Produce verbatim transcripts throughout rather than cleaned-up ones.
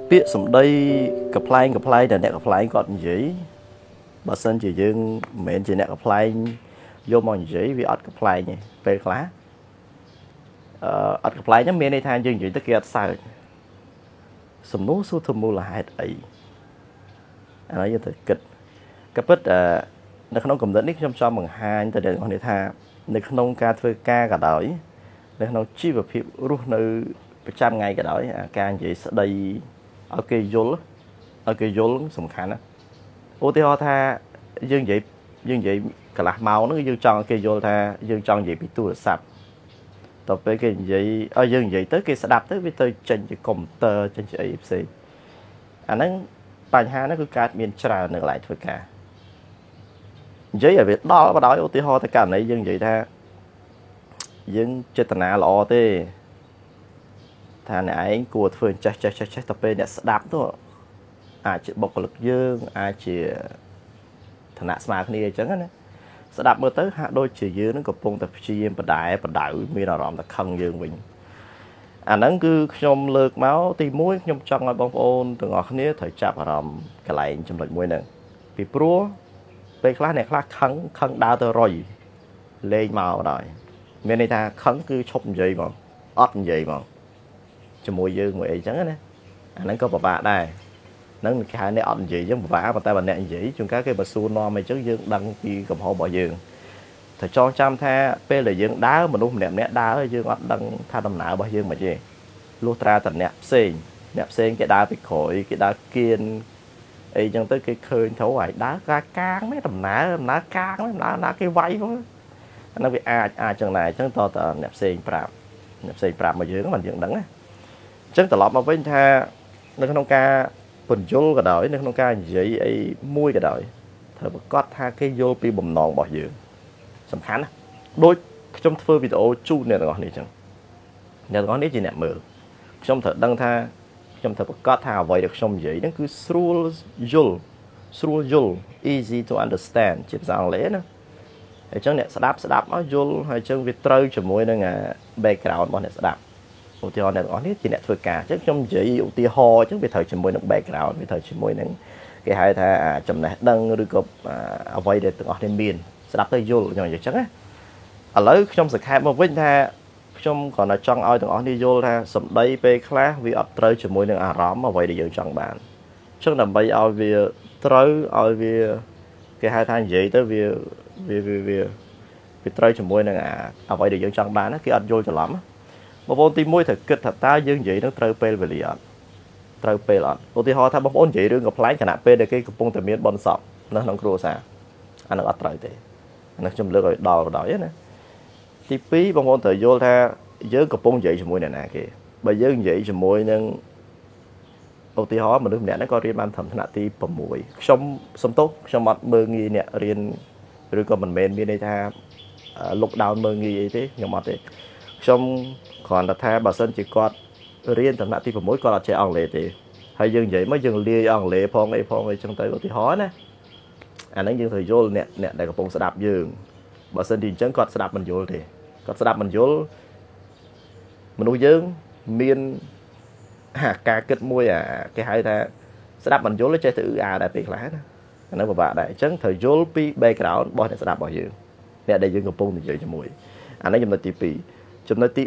ពាក្យសម្ដីកំ pl ែងកំ pl ែងតែអ្នកកំ pl ែងគាត់និយាយបើសិនជាយើងមិនមែនជាអ្នកកំ pl ែងយកមកនិយាយវាអត់កំ pl ែងទេពេលខ្លះអឺអត់កំ pl ែងហ្នឹងមានន័យថាយើងនិយាយទៅគេអត់សើចសំណួរសួរទៅមូលហេតុអីអានេះយើងត្រូវគិតក៏ពិតអឺនៅក្នុងកំណត់នេះខ្ញុំចង់បង្ហាញទៅដល់អ្នកថានៅក្នុងការធ្វើការក៏ដោយនៅក្នុងជីវភាពរស់នៅប្រចាំថ្ងៃក៏ដោយការនិយាយស្ដីឲ្យគេយល់ឲ្យគេយល់សំខាន់ណាឧទាហរណ៍ថាយើងនិយាយយើងនិយាយកន្លះម៉ោងហ្នឹងយើងចង់ឲ្យគេយល់ថាយើងចង់និយាយពីទូរស័ព្ទតទៅពេលគេនិយាយឲ្យយើងនិយាយទៅគេស្ដាប់ទៅវាទៅចេញជាកុំព្យូទ័រចេញជាអីផ្សេងអាហ្នឹងបញ្ហាហ្នឹងគឺកើតមានច្រើននៅកន្លែងធ្វើការនិយាយឲ្យវាដល់បដ ாய் ឧទាហរណ៍ទៅករណីយើងនិយាយថាយើងចេតនាល្អទេថាអ្នកឯងគួរធ្វើចេះចេះចេះចេះទៅពេលអ្នកស្ដាប់ទៅអាចជាបុគ្គលិកយើងអាចជាឋានៈស្មើគ្នាអញ្ចឹងណាស្ដាប់មើលទៅហាក់ដូចជាយើងនឹងកំពុងតែព្យាយាមបដែបដៅមានអារម្មណ៍តែខឹងយើងវិញអាហ្នឹងគឺខ្ញុំលើកមកទីមួយខ្ញុំចង់ឲ្យបងប្អូនទាំងអស់គ្នាត្រូវចាប់អារម្មណ៍កន្លែងចំណុចមួយហ្នឹងពីព្រោះពេលខ្លះអ្នកខ្លះខឹងខឹងដើរទៅរុយលេងមកបណ្ដោយមានន័យថាខឹងគឺឈប់និយាយមកអត់និយាយមកជាមួយយើងមួយអីចឹងណាអាហ្នឹងក៏ពិបាកដែរហ្នឹងគេហៅអ្នកអត់និយាយចឹងពិបាកប៉ុន្តែបើអ្នកនិយាយជួនកាលគេបើសួរនាំអីចឹងយើងដឹងពីកំហុសរបស់យើងត្រូវចងចាំថាពេលដែលយើងដើរមនុស្សម្នាក់ម្នាក់ដើរយើងអត់ដឹងថាដំណើររបស់យើងមិនទេលុះត្រាតែអ្នកផ្សេងអ្នកផ្សេងគេដើរពីក្រោយគេដើរគៀនអីចឹងទៅគេឃើញទៅហើយដើរកាកាងនេះដំណើរដំណើរកាងនេះដំណើរណាគេវាយហ្នឹងអានោះវាអាចអាចចឹងដែរអញ្ចឹងតតអ្នកផ្សេងប្រាប់អ្នកផ្សេងប្រាប់មកយើងមិនយើងដឹងណាអញ្ចឹងត្រឡប់មកវិញថានៅក្នុងការពន្យល់ក៏ដោយនៅក្នុងការនិយាយអីមួយក៏ដោយត្រូវប្រកាសថាគេយល់ពីបំណងរបស់យើងសំខាន់ណាដូចខ្ញុំធ្វើវីដេអូជូនអ្នកទាំងអស់នេះអញ្ចឹងអ្នកទាំងអស់នេះជាអ្នកមើលខ្ញុំត្រូវដឹងថាខ្ញុំត្រូវប្រកាសថាអ្វីដែលខ្ញុំនិយាយហ្នឹងគឺស្រួលយល់ស្រួលយល់ easy to understand ជាភាសាអង់គ្លេសណាអញ្ចឹងអ្នកស្ដាប់ស្ដាប់មកយល់ហើយអញ្ចឹងវាត្រូវជាមួយនឹង background របស់អ្នកស្ដាប់ឧទាហរណ៍អ្នកទាំងអស់នេះជាអ្នកធ្វើការអញ្ចឹងខ្ញុំនិយាយឧទាហរណ៍អញ្ចឹងវាត្រូវជាមួយនឹង background វាត្រូវជាមួយនឹងគេហៅថាចំណេះដឹងឬក៏អ្វីដែលទាំងអស់នេះមានស្ដាប់ទៅយល់ខ្ញុំនិយាយអញ្ចឹងណាឥឡូវខ្ញុំសង្ខេបមកវិញថាខ្ញុំគ្រាន់តែចង់ឲ្យទាំងអស់នេះយល់ថាសម្ដីពេលខ្លះវាអត់ត្រូវជាមួយនឹងអារម្មណ៍អ្វីដែលយើងចង់បានអញ្ចឹងដើម្បីឲ្យវាត្រូវឲ្យវាគេហៅថានិយាយទៅវាវាវាវាត្រូវជាមួយនឹងអ្វីដែលយើងចង់បានគេអត់យល់ច្រឡំបងប្អូនទីមួយត្រូវគិតថាតើយើងនិយាយនឹងត្រូវពេលវេលាអត់ត្រូវពេលអត់ឧទាហរណ៍ថាបងប្អូននិយាយរឿងកំ pl ែងខណៈពេលដែលគេកំពុងតែមានបនសពនៅក្នុងគ្រួសារអានោះអត់ត្រូវទេអានោះខ្ញុំលើកឲ្យដល់បណ្ដោយណាទីពីរបងប្អូនត្រូវយល់ថាយើងកំពុងនិយាយជាមួយអ្នកណាគេបើយើងនិយាយជាមួយនឹងឧទាហរណ៍មនុស្សម្នាក់ហ្នឹងក៏រៀនបានត្រឹមថ្នាក់ទី6ខ្ញុំសំទោសខ្ញុំអត់មើងងាយអ្នករៀនឬក៏មិនមែនមានន័យថា look down មើងងាយអីទេខ្ញុំអត់ទេខ្ញុំគ្រាន់តែថាបើសិនជាគាត់រៀនថ្នាក់ទី6គាត់អត់ចេះអង់គ្លេសទេហើយយើងនិយាយមកយើងលាយអង់គ្លេសផងអីផងអីចឹងទៅឧទាហរណ៍ណាអាហ្នឹងយើងត្រូវយល់អ្នកអ្នកដែលកំពុងស្ដាប់យើងបើសិនទីអញ្ចឹងគាត់ស្ដាប់មិនយល់ទេគាត់ស្ដាប់មិនយល់មនុស្សយើងមានការគិតមួយអាគេហៅថាស្ដាប់មិនយល់ចេះទៅអ៊ឺអាដែរពេលខ្លះណាអាហ្នឹងពិបាកដែរអញ្ចឹងត្រូវយល់ពី background របស់អ្នកស្ដាប់របស់យើងអ្នកដែលយើងកំពុងនិយាយជាមួយអានេះចំណុចទីពីរចំណុចទី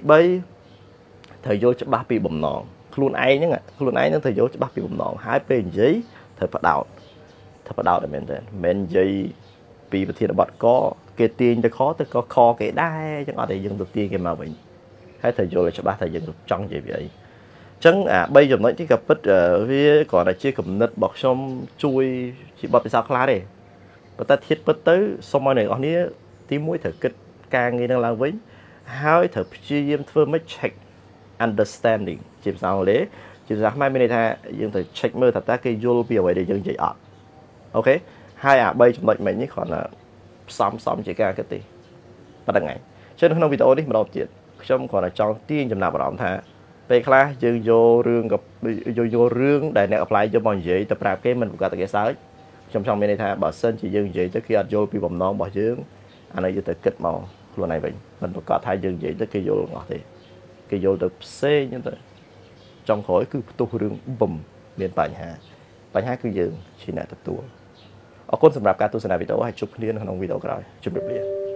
3ត្រូវយល់ច្បាស់ពីបំណងខ្លួនឯងហ្នឹងខ្លួនឯងហ្នឹងត្រូវយល់ច្បាស់ពីបំណងហើយពេលនិយាយត្រូវផ្ដោតត្រូវផ្ដោតតែមែនទេមិននិយាយពីប្រធានបទកគេទាញទៅខទៅក៏ខគេដែរអញ្ចឹងអត់តែយើងទៅទាញគេមកវិញហើយត្រូវយល់ឲ្យច្បាស់ថាយើងចង់និយាយពីអីអញ្ចឹងអា3ចំណុចនេះក៏ពិតវាគ្រាន់តែជាគំនិតរបស់ខ្ញុំជួយជាបទពិសោធន៍ខ្លះទេប៉ុន្តែធៀបពិតទៅសូមឲ្យអ្នកនរគ្នាទីមួយត្រូវគិតការងារនឹងឡើងវិញហើយត្រូវព្យាយាមធ្វើមិន check understanding ជាភាសាអង់គ្លេសជាភាសាខ្មែរមានន័យថាយើងត្រូវ check មើលថាតើគេយល់ពីអ្វីដែលយើងនិយាយអត់អូខេហើយអា3ចំណុចមិញនេះគ្រាន់តែផ្សំផ្សំជាការគិតទេប៉ុណ្្នឹងហើយចឹងក្នុងវីដេអូនេះម្ដងទៀតខ្ញុំគ្រាន់តែចង់ទាញចំណាប់អារម្មណ៍ថាពេលខ្លះយើងយករឿងយកយករឿងដែលអ្នក apply យកមកនិយាយទៅប្រាប់គេមិនប្រកាសតែគេសើចខ្ញុំចង់មានន័យថាបើសិនជាយើងនិយាយទៅគេអត់យល់ពីបំណងរបស់យើងអានេះយើងត្រូវគិតមកខ្លួនឯងវិញមិនប្រកាសថាយើងនិយាយទៅគេយល់អស់ទេគេយល់ទៅផ្សេងហ្នឹងទៅចង់ក្រោយគឺផ្ទុះរឿងបំមានបញ្ហាបញ្ហាគឺយើងជាអ្នកទទួលអរគុណសម្រាប់ការទស្សនាវីដេអូហើយជួបគ្នានៅក្នុងវីដេអូក្រោយជម្រាបលា